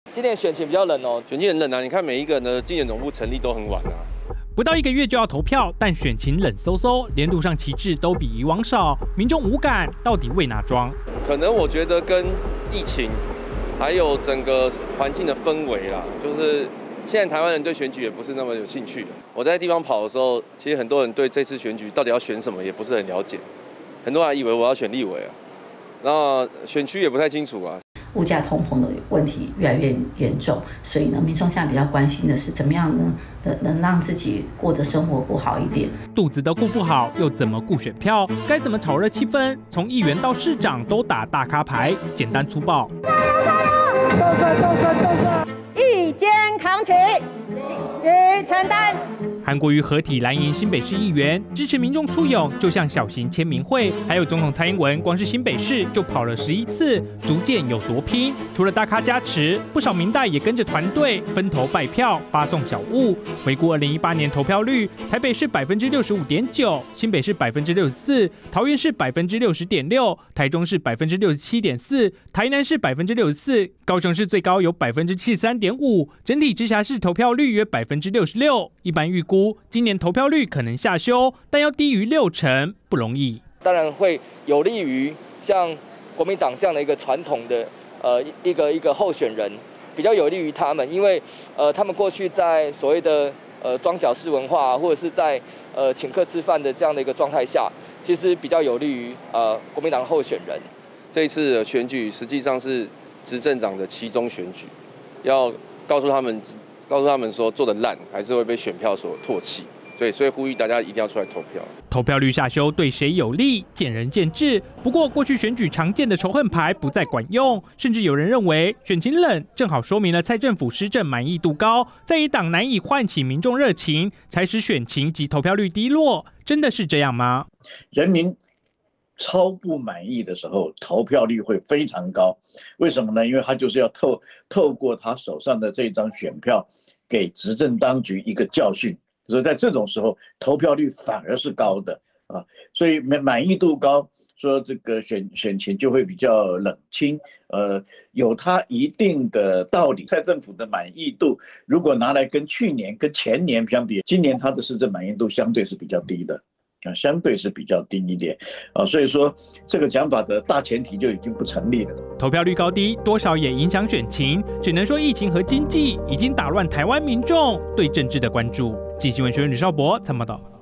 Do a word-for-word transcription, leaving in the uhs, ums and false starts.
今年选情比较冷哦， 选情很冷啊！你看每一个呢，竞选总部成立都很晚啊。 不到一个月就要投票，但选情冷飕飕，连路上旗帜都比以往少，民众无感，到底为哪桩？ 可能我觉得跟疫情，还有整个环境的氛围啦，就是现在台湾人对选举也不是那么有兴趣。我在地方跑的时候，其实很多人对这次选举到底要选什么也不是很了解，很多人以为我要选立委啊，然后选区也不太清楚啊。 物价通膨的问题越来越严重，所以呢，民众现在比较关心的是怎么样呢，能让自己过的生活过好一点。 肚子都顾不好，又怎么顾选票？该怎么炒热气氛？从议员到市长都打大咖牌，简单粗暴。 一肩扛起，与承担。 韩国瑜合体蓝营新北市议员，支持民众簇拥，就像小型签名会。还有总统蔡英文，光是新北市就跑了十一次，足见有多拼。除了大咖加持，不少民代也跟着团队分头拜票，发送小物。回顾二零一八年投票率，台北市百分之六十五点九，新北市百分之六十四，桃园市百分之六十点六，台中市百分之六十七点四，台南市百分之六十四，高雄市最高有百分之七十三点五，整体直辖市投票率约百分之六十六。一般预估。今年投票率可能下修，但要低于六成不容易。 当然会有利于像国民党这样的一个传统的呃一个一个候选人，比较有利于他们，因为呃他们过去在所谓的呃庄脚式文化，或者是在呃请客吃饭的这样的一个状态下，其实比较有利于呃国民党候选人。 这一次的选举实际上是执政党的期中选举，要告诉他们。告诉他们说做得烂还是会被选票所唾弃，对，所以呼吁大家一定要出来投票。 投票率下修对谁有利，见仁见智。不过过去选举常见的仇恨牌不再管用，甚至有人认为选情冷正好说明了蔡政府施政满意度高，在野党难以唤起民众热情，才使选情及投票率低落。真的是这样吗？ 人民超不满意的时候，投票率会非常高。为什么呢？因为他就是要透透过他手上的这张选票，给执政当局一个教训。所以在这种时候，投票率反而是高的啊。所以满意度高，说这个选选情就会比较冷清，呃，有它一定的道理。蔡政府的满意度，如果拿来跟去年、跟前年相比，今年它的市政满意度相对是比较低的。相对是比较低一点啊，所以说这个讲法的大前提就已经不成立了。 投票率高低多少也影响选情，只能说疫情和经济已经打乱台湾民众对政治的关注。记者新闻学院吕少博参报道。